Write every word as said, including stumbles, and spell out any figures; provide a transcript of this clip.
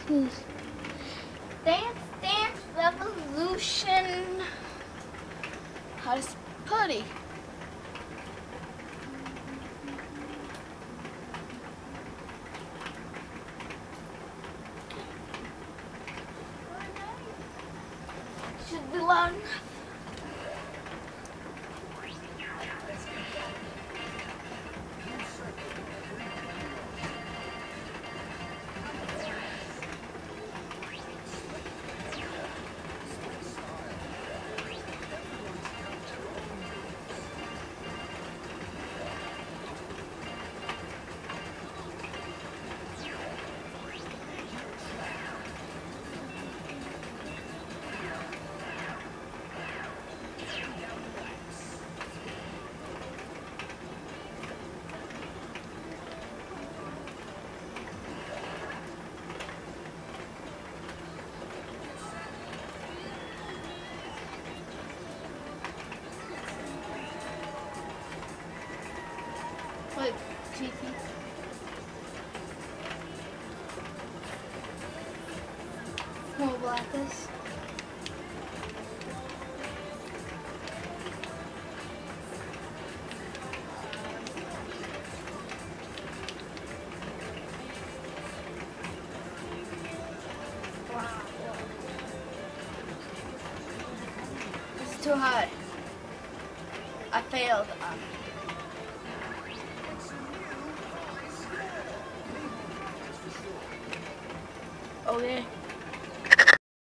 Dance Dance Revolution. Hottest putty. Should be loud enough. Like cheesy. More blackness. Wow. It's too hot. I failed. Um, Okay.